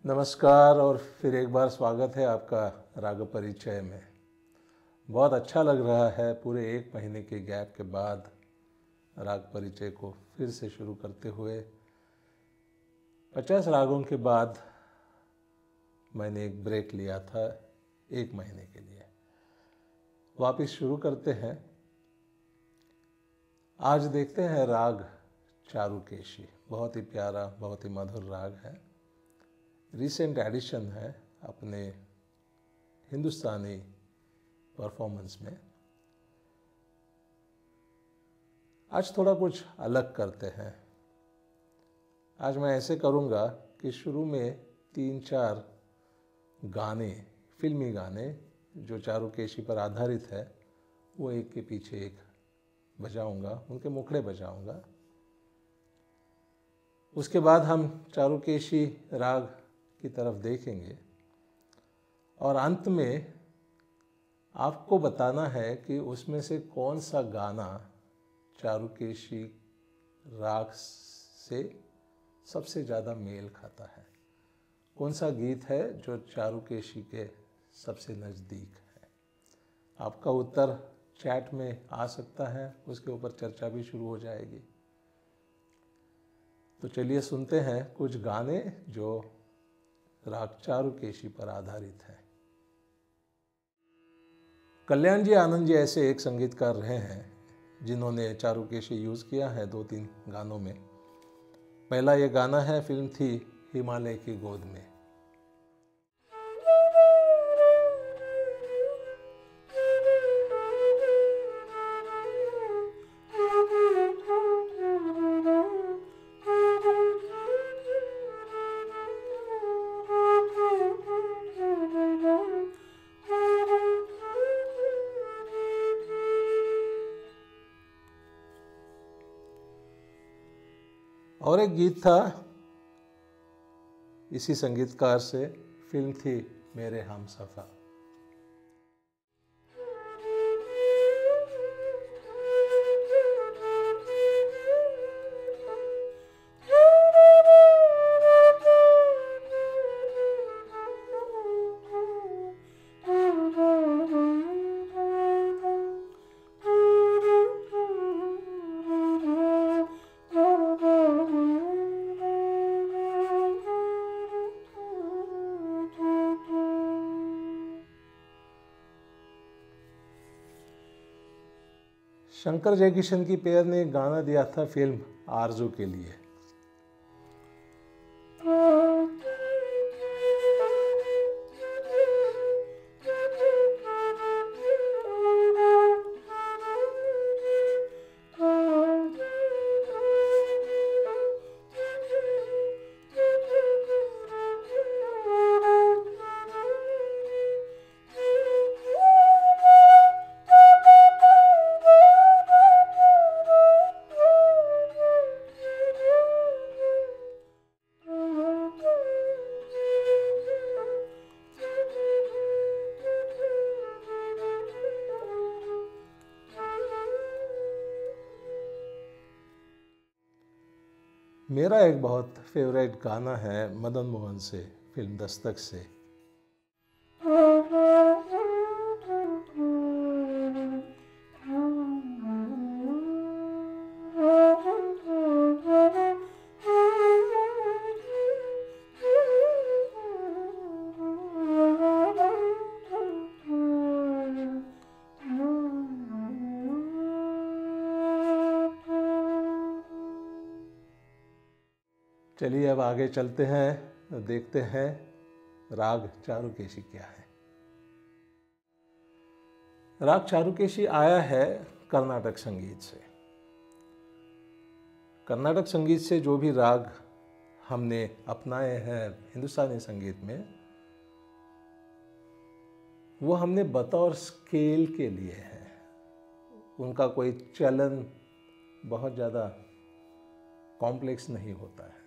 नमस्कार और फिर एक बार स्वागत है आपका राग परिचय में। बहुत अच्छा लग रहा है पूरे एक महीने के गैप के बाद राग परिचय को फिर से शुरू करते हुए। 50 रागों के बाद मैंने एक ब्रेक लिया था एक महीने के लिए। वापस शुरू करते हैं। आज देखते हैं राग चारुकेशी। बहुत ही प्यारा, बहुत ही मधुर राग है। रिसेंट एडिशन है अपने हिंदुस्तानी परफॉर्मेंस में। आज थोड़ा कुछ अलग करते हैं। आज मैं ऐसे करूँगा कि शुरू में 3-4 गाने, फिल्मी गाने जो चारुकेशी पर आधारित है, वो एक के पीछे एक बजाऊँगा, उनके मुखड़े बजाऊँगा। उसके बाद हम चारुकेशी राग की तरफ देखेंगे और अंत में आपको बताना है कि उसमें से कौन सा गाना चारुकेशी राग से सबसे ज़्यादा मेल खाता है, कौन सा गीत है जो चारुकेशी के सबसे नज़दीक है। आपका उत्तर चैट में आ सकता है, उसके ऊपर चर्चा भी शुरू हो जाएगी। तो चलिए सुनते हैं कुछ गाने जो राग चारुकेशी पर आधारित है। कल्याण जी आनंद जी ऐसे एक संगीतकार रहे हैं जिन्होंने चारुकेशी यूज़ किया है 2-3 गानों में। पहला ये गाना है, फिल्म थी हिमालय की गोद में। और एक गीत था इसी संगीतकार से, फिल्म थी मेरे हमसफर। शंकर जयकिशन की पेयर ने एक गाना दिया था फिल्म आरजू के लिए। मेरा एक बहुत फेवरेट गाना है मदन मोहन से, फिल्म दस्तक से। चलिए अब आगे चलते हैं, देखते हैं राग चारुकेशी क्या है। राग चारुकेशी आया है कर्नाटक संगीत से। कर्नाटक संगीत से जो भी राग हमने अपनाए हैं हिंदुस्तानी संगीत में, वो हमने बतौर स्केल के लिए है। उनका कोई चलन बहुत ज़्यादा कॉम्प्लेक्स नहीं होता है।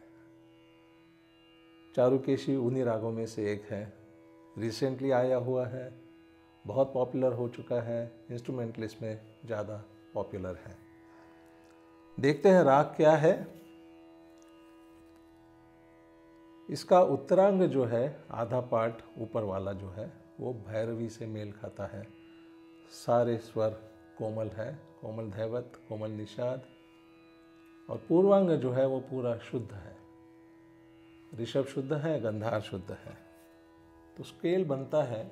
चारुकेशी उन्हीं रागों में से एक है। रिसेंटली आया हुआ है, बहुत पॉपुलर हो चुका है, इंस्ट्रूमेंटलिस्ट में ज़्यादा पॉपुलर है। देखते हैं राग क्या है। इसका उत्तरांग जो है, आधा पार्ट ऊपर वाला जो है, वो भैरवी से मेल खाता है। सारे स्वर कोमल है, कोमल धैवत, कोमल निषाद। और पूर्वांग जो है वो पूरा शुद्ध है, ऋषभ शुद्ध है, गंधार शुद्ध है। तो स्केल बनता है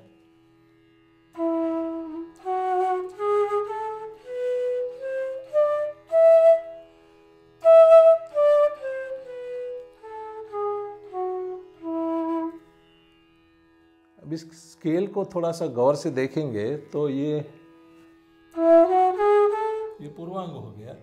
अब इस स्केल को थोड़ा सा गौर से देखेंगे तो ये पूर्वांग हो गया।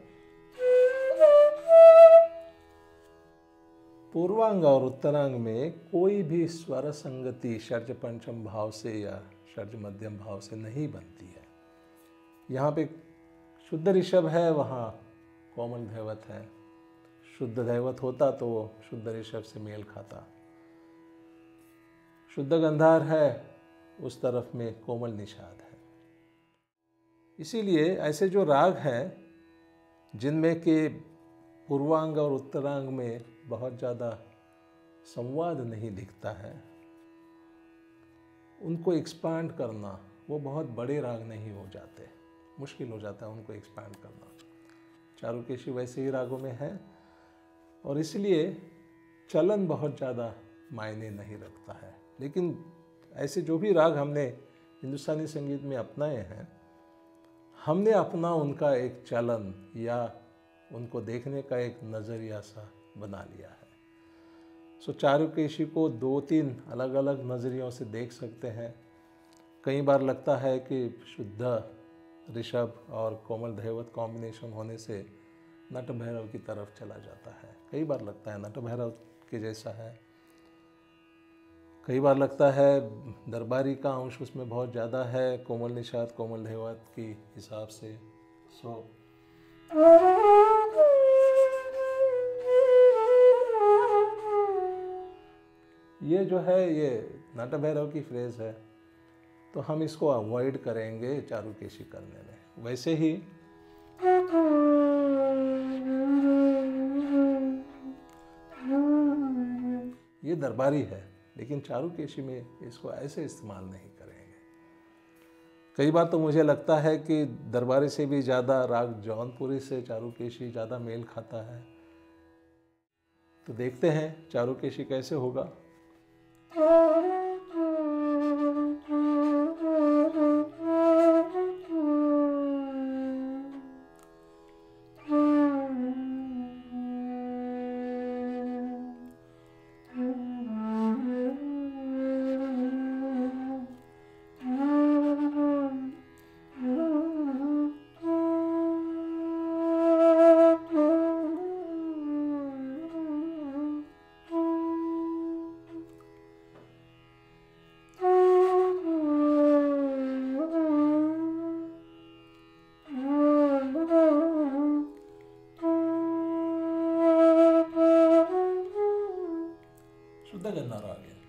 पूर्वांग और उत्तरांग में कोई भी स्वर संगति षड्ज पंचम भाव से या षड्ज मध्यम भाव से नहीं बनती है। यहाँ पे शुद्ध ऋषभ है, वहाँ कोमल धैवत है। शुद्ध धैवत होता तो वो शुद्ध ऋषभ से मेल खाता। शुद्ध गंधार है, उस तरफ में कोमल निषाद है। इसीलिए ऐसे जो राग हैं जिनमें के पूर्वांग और उत्तरांग में बहुत ज़्यादा संवाद नहीं दिखता है, उनको एक्सपांड करना, वो बहुत बड़े राग नहीं हो जाते, मुश्किल हो जाता है उनको एक्सपांड करना। चारुकेशी वैसे ही रागों में है और इसलिए चलन बहुत ज़्यादा मायने नहीं रखता है। लेकिन ऐसे जो भी राग हमने हिंदुस्तानी संगीत में अपनाए हैं, हमने अपना उनका एक चलन या उनको देखने का एक नज़रिया सा बना लिया है। सो चारुकेशी को 2-3 अलग अलग नज़रियों से देख सकते हैं। कई बार लगता है कि शुद्ध ऋषभ और कोमल धैवत कॉम्बिनेशन होने से नट भैरव की तरफ चला जाता है। कई बार लगता है नट भैरव के जैसा है, कई बार लगता है दरबारी का अंश उसमें बहुत ज़्यादा है कोमल निषाद कोमल धैवत की हिसाब से। ये जो है ये नट भैरव की फ्रेज है, तो हम इसको अवॉइड करेंगे चारुकेशी करने में। वैसे ही ये दरबारी है, लेकिन चारुकेशी में इसको ऐसे इस्तेमाल नहीं करेंगे। कई बार तो मुझे लगता है कि दरबारी से भी ज़्यादा राग जौनपुरी से चारुकेशी ज़्यादा मेल खाता है। तो देखते हैं चारुकेशी कैसे होगा। शुद्ध गंधार आ गया।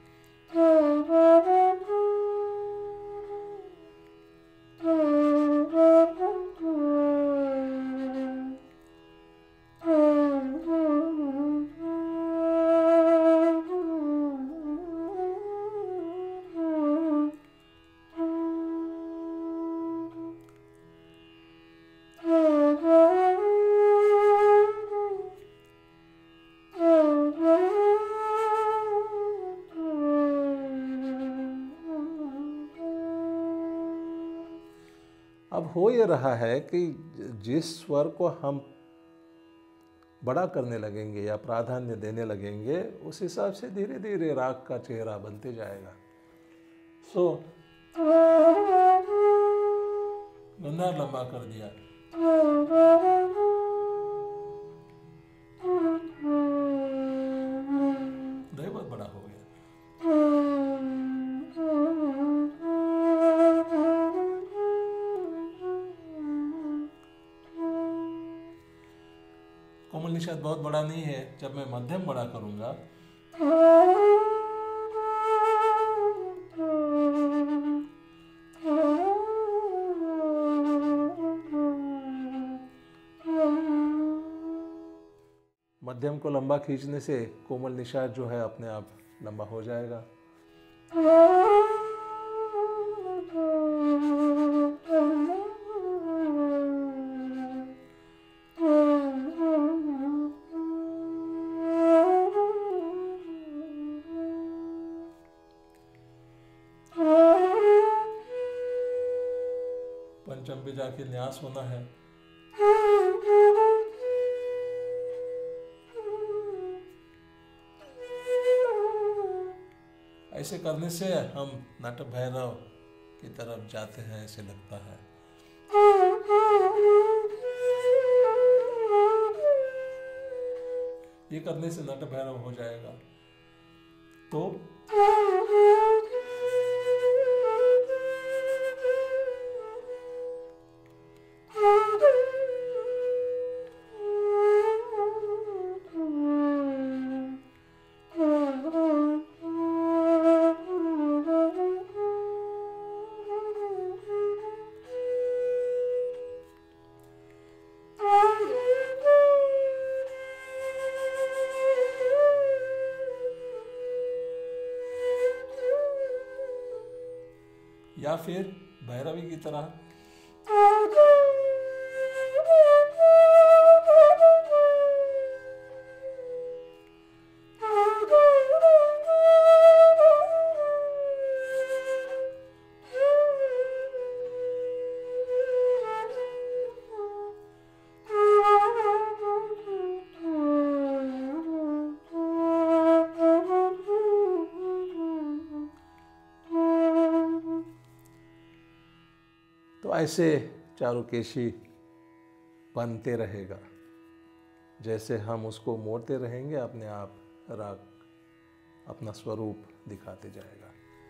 अब हो ये रहा है कि जिस स्वर को हम बड़ा करने लगेंगे या प्राधान्य देने लगेंगे, उस हिसाब से धीरे धीरे राग का चेहरा बनते जाएगा। गंधार लंबा कर दिया, दैवत बड़ा हो गया। कोमल निषाद बहुत बड़ा नहीं है, जब मैं मध्यम बड़ा करूंगा मध्यम को लंबा खींचने से कोमल निषाद जो है अपने आप लंबा हो जाएगा। पंचम पे जाके न्यास होना है। ऐसे करने से हम नट भैरव की तरफ जाते हैं ऐसे लगता है। ये करने से नट भैरव हो जाएगा। तो या फिर भैरवी की तरह तो ऐसे चारुकेशी बनते रहेगा। जैसे हम उसको मोड़ते रहेंगे अपने आप राग अपना स्वरूप दिखाते जाएगा।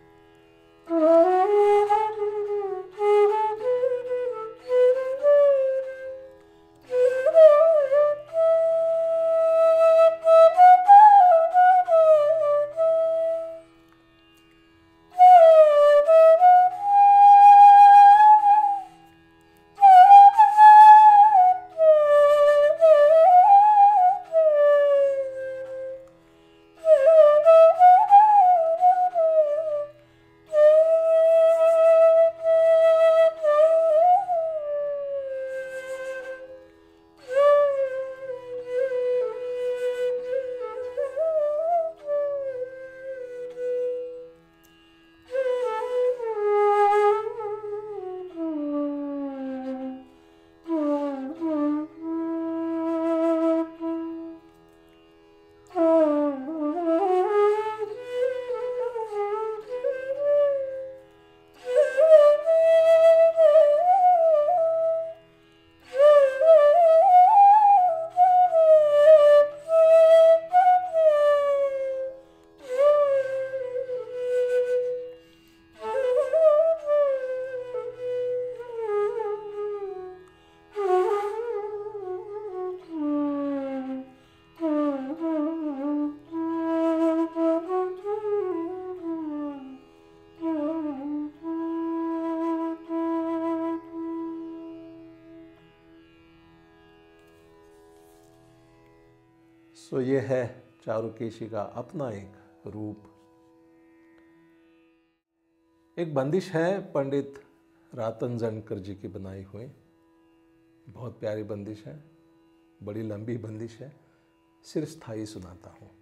सो ये है चारुकेशी का अपना एक रूप। एक बंदिश है पंडित रातनजनकर जी की बनाई हुई, बहुत प्यारी बंदिश है, बड़ी लंबी बंदिश है, सिर स्थाई सुनाता हूँ।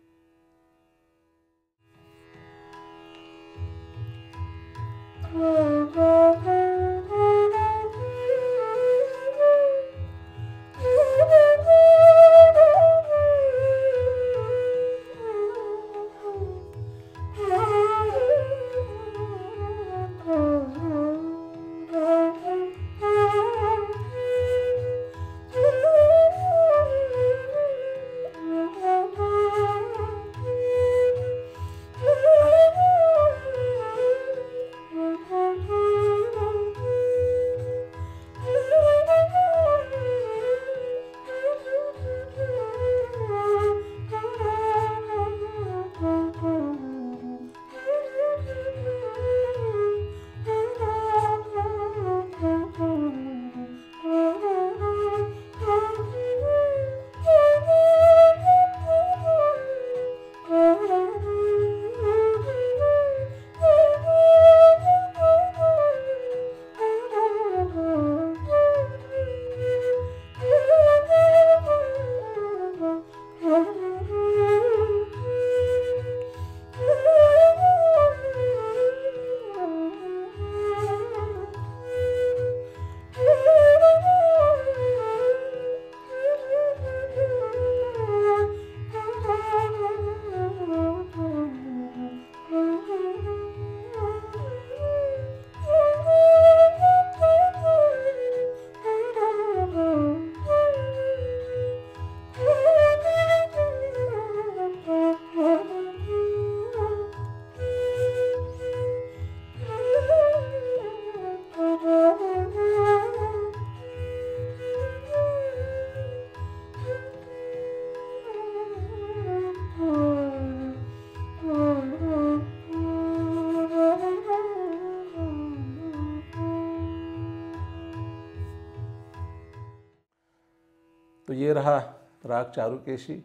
तो ये रहा राग चारुकेशी।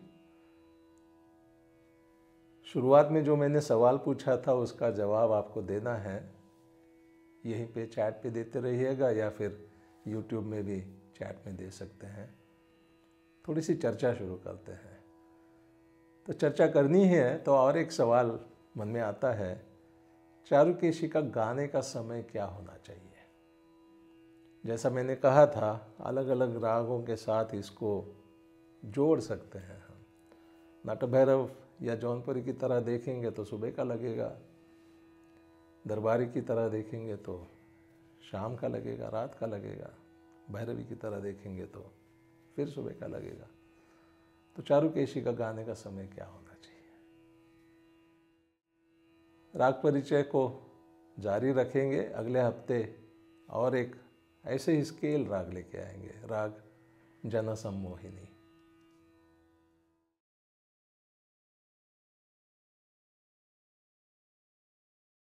शुरुआत में जो मैंने सवाल पूछा था उसका जवाब आपको देना है, यहीं पे चैट पे देते रहिएगा या फिर यूट्यूब में भी चैट में दे सकते हैं। थोड़ी सी चर्चा शुरू करते हैं। तो चर्चा करनी है तो और एक सवाल मन में आता है, चारुकेशी का गाने का समय क्या होना चाहिए। जैसा मैंने कहा था, अलग अलग रागों के साथ इसको जोड़ सकते हैं हम। नटभैरव या जौनपुरी की तरह देखेंगे तो सुबह का लगेगा, दरबारी की तरह देखेंगे तो शाम का लगेगा, रात का लगेगा, भैरवी की तरह देखेंगे तो फिर सुबह का लगेगा। तो चारुकेशी का गाने का समय क्या होना चाहिए। राग परिचय को जारी रखेंगे। अगले हफ्ते और एक ऐसे ही स्केल राग लेके आएंगे, राग जनसम्मोहिनी।